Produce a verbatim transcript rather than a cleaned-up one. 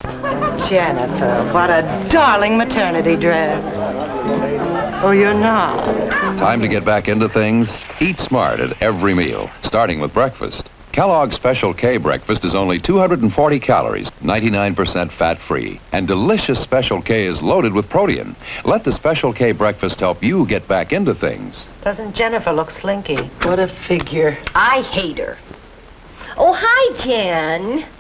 Jennifer, what a darling maternity dress. Oh, you're not? Time to get back into things. Eat smart at every meal, starting with breakfast. Kellogg's Special K breakfast is only two hundred forty calories, ninety-nine percent fat-free. And delicious Special K is loaded with protein. Let the Special K breakfast help you get back into things. Doesn't Jennifer look slinky? What a figure. I hate her. Oh, hi, Jen.